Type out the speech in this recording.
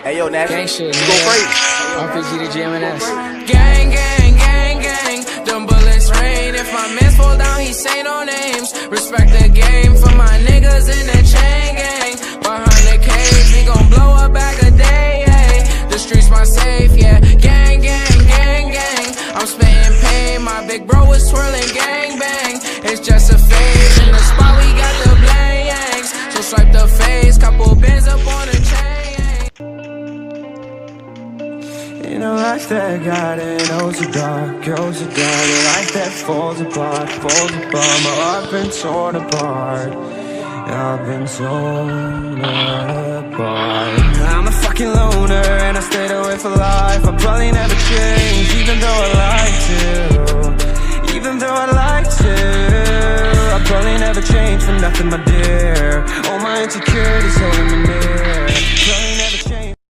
Hey yo, Nash, gang shit, go crazy. RPG to GMNS. Gang, gang, gang, gang. Them bullets rain. If my mans fall down, he say no names. Respect the game for my niggas in the chain gang. Behind the cage, we gon' blow a bag a day. Ay. The streets my safe, yeah. Gang, gang, gang, gang. I'm spitting pain. My big bro is twirling gang bang. It's just a phase. In the spot we got the blanks. So swipe the face, couple bands up on the chain. In a life that got it, goes dark, goes dark. A life that falls apart, my heart been torn apart. I've been torn apart. I'm a fucking loner and I stayed away for life. I'll probably never change, even though I'd like to. Even though I'd like to, I'll probably never change for nothing, my dear. All my insecurities holding me